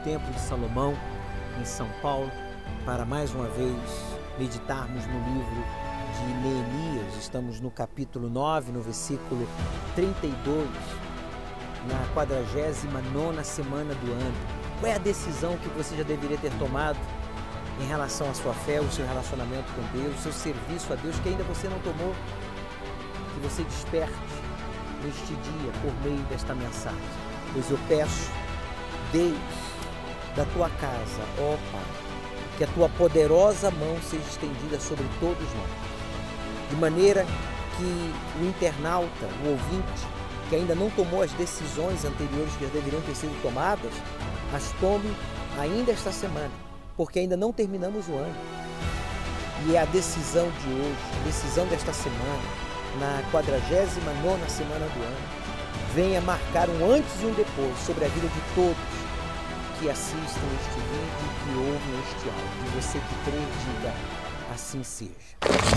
Templo de Salomão, em São Paulo, para mais uma vez meditarmos no livro de Neemias. Estamos no capítulo 9, no versículo 32, na 49ª semana do ano. Qual é a decisão que você já deveria ter tomado em relação à sua fé, o seu relacionamento com Deus, o seu serviço a Deus, que ainda você não tomou? Que você desperte neste dia por meio desta mensagem. Pois eu peço, desde da tua casa, ó Pai, que a tua poderosa mão seja estendida sobre todos nós, de maneira que o internauta, o ouvinte, que ainda não tomou as decisões anteriores que já deveriam ter sido tomadas, as tome ainda esta semana, porque ainda não terminamos o ano. E é a decisão de hoje, a decisão desta semana, na 49ª semana do ano, venha marcar um antes e um depois sobre a vida de todos que assistem este vídeo e que ouvem este áudio. E você que crê, diga, assim seja.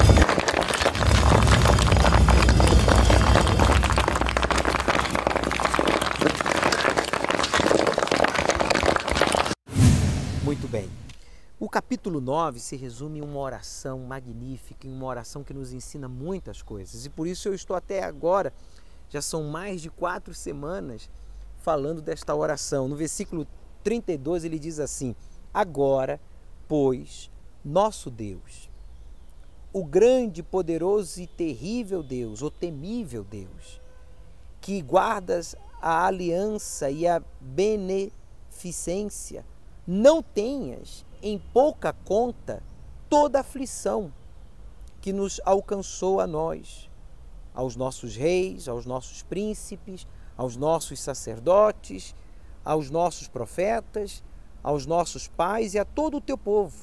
Muito bem. O capítulo 9 se resume em uma oração magnífica, em uma oração que nos ensina muitas coisas. E por isso eu estou até agora, já são mais de 4 semanas, falando desta oração. No versículo 32 ele diz assim: agora, pois, nosso Deus, o grande, poderoso e terrível Deus, o temível Deus, que guardas a aliança e a beneficência, não tenhas em pouca conta toda a aflição que nos alcançou a nós, aos nossos reis, aos nossos príncipes, aos nossos sacerdotes, aos nossos profetas, aos nossos pais e a todo o teu povo,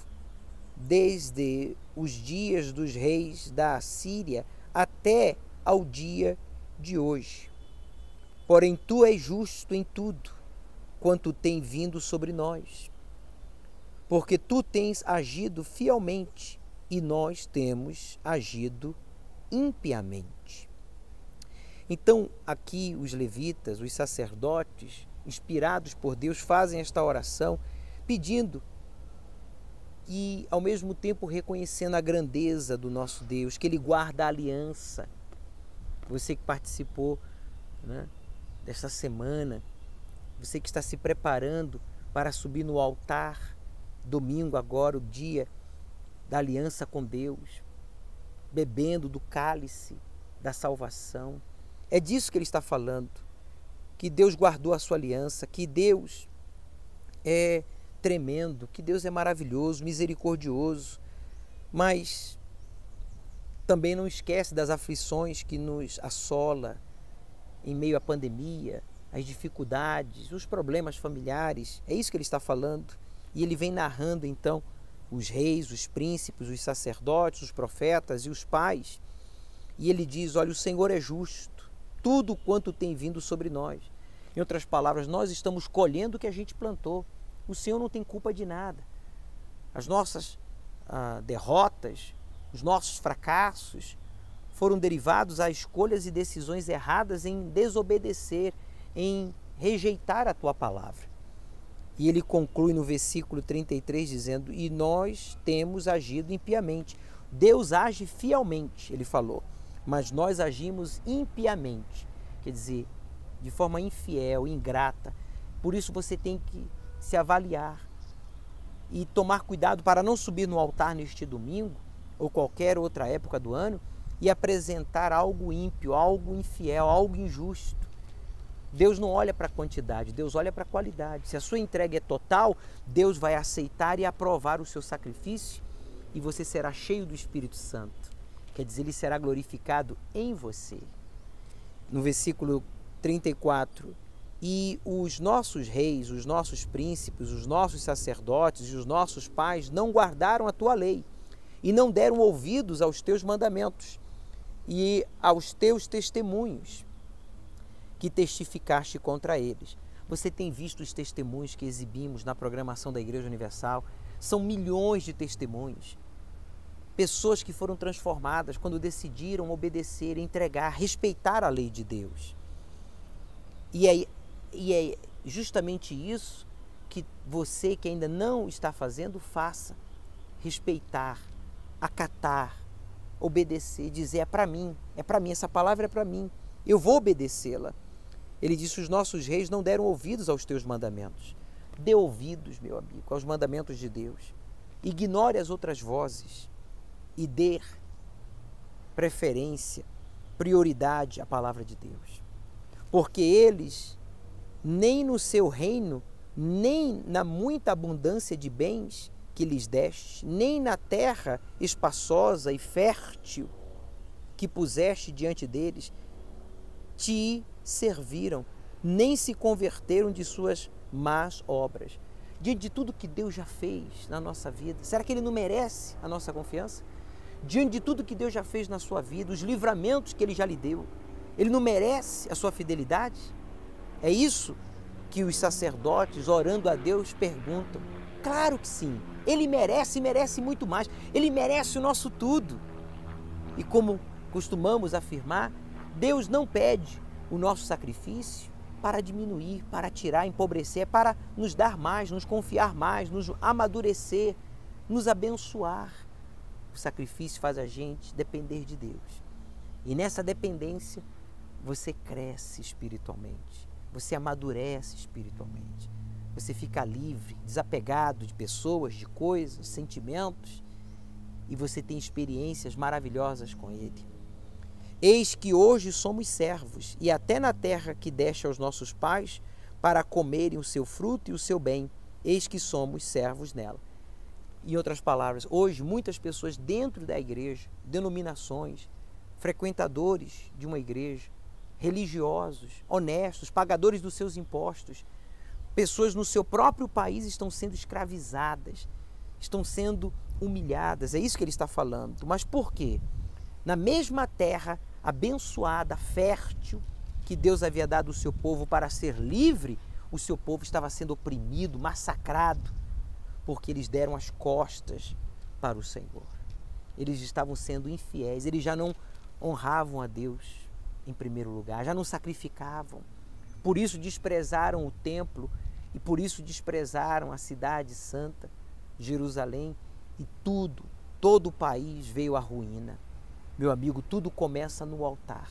desde os dias dos reis da Assíria até ao dia de hoje. Porém, tu és justo em tudo quanto tem vindo sobre nós, porque tu tens agido fielmente e nós temos agido impiamente. Então, aqui os levitas, os sacerdotes, inspirados por Deus, fazem esta oração pedindo e, ao mesmo tempo, reconhecendo a grandeza do nosso Deus, que Ele guarda a aliança. Você que participou, né, desta semana, você que está se preparando para subir no altar, domingo agora, o dia da aliança com Deus, bebendo do cálice da salvação. É disso que ele está falando, que Deus guardou a sua aliança, que Deus é tremendo, que Deus é maravilhoso, misericordioso, mas também não esquece das aflições que nos assola em meio à pandemia, as dificuldades, os problemas familiares. É isso que ele está falando. E ele vem narrando então os reis, os príncipes, os sacerdotes, os profetas e os pais. E ele diz: olha, o Senhor é justo, tudo quanto tem vindo sobre nós. Em outras palavras, nós estamos colhendo o que a gente plantou. O Senhor não tem culpa de nada. As nossas derrotas, os nossos fracassos foram derivados a escolhas e decisões erradas em desobedecer, em rejeitar a tua palavra. E ele conclui no versículo 33 dizendo: e nós temos agido impiamente. Deus age fielmente, ele falou, mas nós agimos impiamente, quer dizer, de forma infiel, ingrata. Por isso você tem que se avaliar e tomar cuidado para não subir no altar neste domingo ou qualquer outra época do ano e apresentar algo ímpio, algo infiel, algo injusto. Deus não olha para a quantidade, Deus olha para a qualidade. Se a sua entrega é total, Deus vai aceitar e aprovar o seu sacrifício e você será cheio do Espírito Santo. Quer dizer, Ele será glorificado em você. No versículo 34, e os nossos reis, os nossos príncipes, os nossos sacerdotes e os nossos pais não guardaram a tua lei e não deram ouvidos aos teus mandamentos e aos teus testemunhos que testificaste contra eles. Você tem visto os testemunhos que exibimos na programação da Igreja Universal? São milhões de testemunhos. Pessoas que foram transformadas quando decidiram obedecer, entregar, respeitar a lei de Deus. E é justamente isso que você que ainda não está fazendo, faça. Respeitar, acatar, obedecer, dizer é para mim, essa palavra é para mim, eu vou obedecê-la. Ele disse, os nossos reis não deram ouvidos aos teus mandamentos. Dê ouvidos, meu amigo, aos mandamentos de Deus. Ignore as outras vozes e dê preferência, prioridade à palavra de Deus. Porque eles, nem no seu reino, nem na muita abundância de bens que lhes deste, nem na terra espaçosa e fértil que puseste diante deles, te serviram, nem se converteram de suas más obras. Diante de tudo que Deus já fez na nossa vida, será que Ele não merece a nossa confiança? Diante de tudo que Deus já fez na sua vida, os livramentos que Ele já lhe deu, Ele não merece a sua fidelidade? É isso que os sacerdotes, orando a Deus, perguntam. Claro que sim, Ele merece e merece muito mais. Ele merece o nosso tudo. E como costumamos afirmar, Deus não pede o nosso sacrifício para diminuir, para tirar, empobrecer, é para nos dar mais, nos confiar mais, nos amadurecer, nos abençoar. O sacrifício faz a gente depender de Deus. E nessa dependência, você cresce espiritualmente, você amadurece espiritualmente, você fica livre, desapegado de pessoas, de coisas, sentimentos, e você tem experiências maravilhosas com Ele. Eis que hoje somos servos, e até na terra que deste aos nossos pais, para comerem o seu fruto e o seu bem, eis que somos servos nela. Em outras palavras, hoje muitas pessoas dentro da igreja, denominações, frequentadores de uma igreja, religiosos, honestos, pagadores dos seus impostos, pessoas no seu próprio país estão sendo escravizadas, estão sendo humilhadas. É isso que ele está falando. Mas por quê? Na mesma terra abençoada, fértil, que Deus havia dado ao seu povo para ser livre, o seu povo estava sendo oprimido, massacrado, porque eles deram as costas para o Senhor. Eles estavam sendo infiéis, eles já não honravam a Deus em primeiro lugar, já não sacrificavam. Por isso desprezaram o templo e por isso desprezaram a cidade santa, Jerusalém, e todo o país veio à ruína. Meu amigo, tudo começa no altar.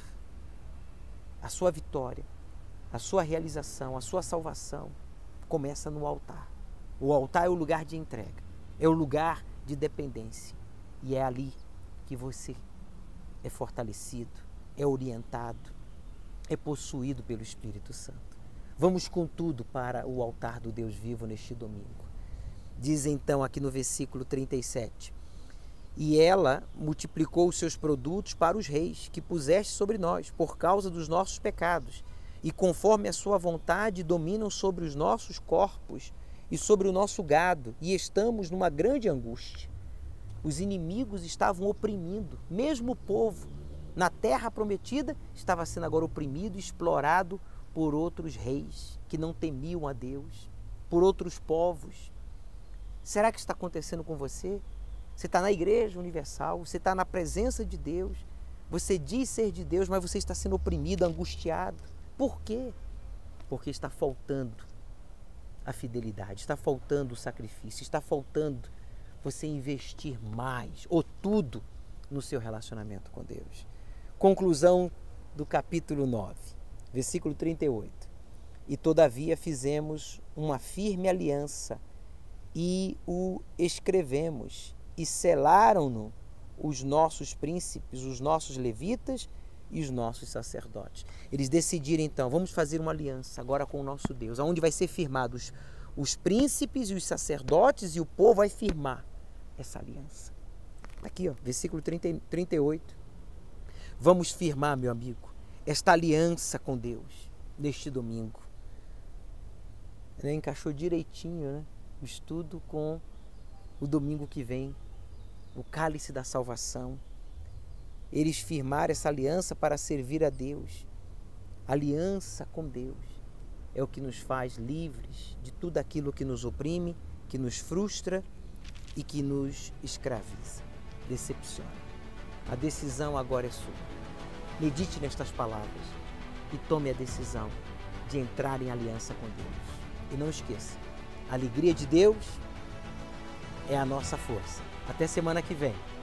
A sua vitória, a sua realização, a sua salvação começa no altar. O altar é o lugar de entrega, é o lugar de dependência. E é ali que você é fortalecido, é orientado, é possuído pelo Espírito Santo. Vamos com tudo para o altar do Deus vivo neste domingo. Diz então aqui no versículo 37, e ela multiplicou os seus produtos para os reis que puseste sobre nós, por causa dos nossos pecados, e conforme a sua vontade dominam sobre os nossos corpos e sobre o nosso gado, e estamos numa grande angústia. Os inimigos estavam oprimindo, mesmo o povo na terra prometida estava sendo agora oprimido, explorado por outros reis que não temiam a Deus, por outros povos. Será que está acontecendo com você? Você está na igreja universal, você está na presença de Deus, você diz ser de Deus, mas você está sendo oprimido, angustiado. Por quê? Porque está faltando a fidelidade, está faltando o sacrifício, está faltando você investir mais, ou tudo, no seu relacionamento com Deus. Conclusão do capítulo 9, versículo 38. E todavia fizemos uma firme aliança e o escrevemos, e selaram-no os nossos príncipes, os nossos levitas e os nossos sacerdotes. Eles decidiram então, vamos fazer uma aliança agora com o nosso Deus, onde vai ser firmados os príncipes e os sacerdotes, e o povo vai firmar essa aliança. Aqui, ó, versículo 38. Vamos firmar, meu amigo, esta aliança com Deus neste domingo. Encaixou direitinho, né? O estudo com o domingo que vem, o cálice da salvação. Eles firmaram essa aliança para servir a Deus. Aliança com Deus é o que nos faz livres de tudo aquilo que nos oprime, que nos frustra e que nos escraviza, decepciona. A decisão agora é sua. Medite nestas palavras e tome a decisão de entrar em aliança com Deus. E não esqueça, A alegria de Deus é a nossa força. Até semana que vem.